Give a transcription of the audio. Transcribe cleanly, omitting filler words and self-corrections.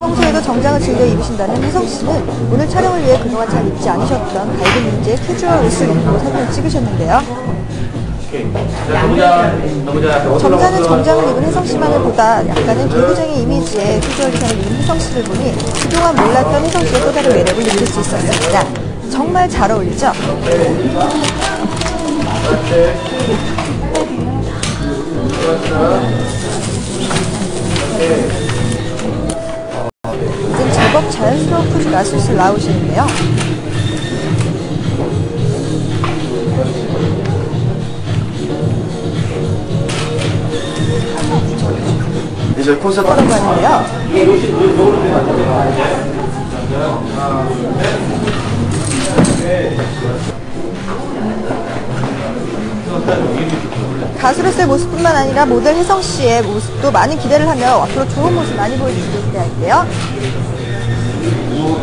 평소에도 정장을 즐겨 입으신다는 혜성씨는 오늘 촬영을 위해 그동안 잘 입지 않으셨던 밝은 인재의 캐주얼 옷을 입고 사진을 찍으셨는데요. 점잖은 정장을 입은 혜성씨만을 보다 약간은 개구쟁이 이미지의 캐주얼 의상을 입은 혜성씨를 보니 그동안 몰랐던 혜성씨의 또 다른 매력을 느낄 수 있었습니다. 정말 잘 어울리죠? 이젠 제법 자연스러운 포즈가 슬슬 나오시는데요. 이제 콘서트 걸어가는데요. 가수로서의 모습뿐만 아니라 모델 혜성씨의 모습도 많이 기대를 하며 앞으로 좋은 모습 많이 보여주시길 기대할게요.